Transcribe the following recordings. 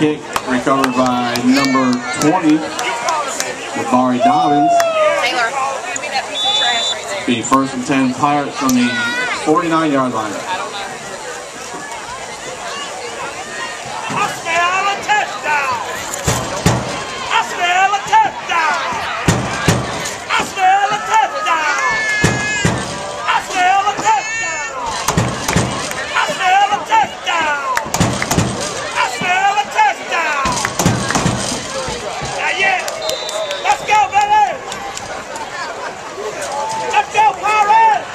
kick recovered by number 20, Mari Dobbins. Taylor, give me that piece of trash right there. Be first and 10 Pirates from the 49-yard line. I smell a touchdown! I smell a touchdown! I smell a touchdown! I smell a touchdown! I smell a touchdown! I smell a touchdown! Not yet! Let's go, baby! Let's go, Pirates!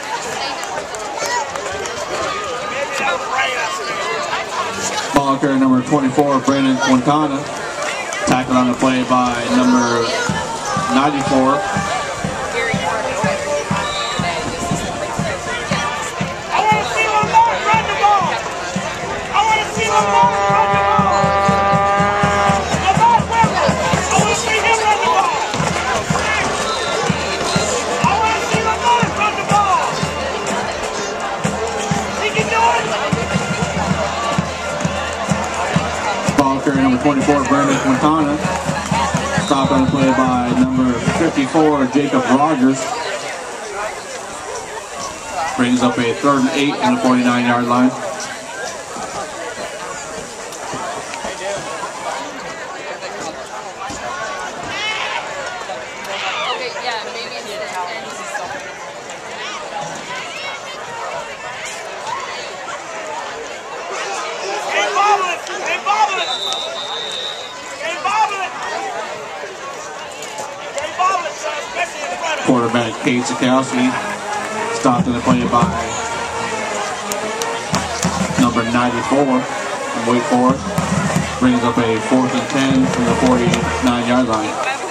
Maybe that was right, I smell. Ball carrier number 24, Brandon Quintana. Tackled on the play by number 94. I want to see Lamar run the ball. I want to see Lamar run the ball. Lamar Weber. I want to see him run the ball. I want to see Lamar run the ball. He can do it. Ball carrier number 24, Brandon Quintana. Stopped on the play by number 54, Jacob Rogers. Brings up a 3rd and 8 on the 49-yard line. Okay, yeah, maybe it's the end. Ain't bobbling. Ain't bobbling. Ain't bobbling. Ain't bobbling, son, especially in front of him. Quarterback Kate Sikowski. Stopped on the play by number 94 from Wake Forest. Brings up a 4th and 10 from the 49-yard line.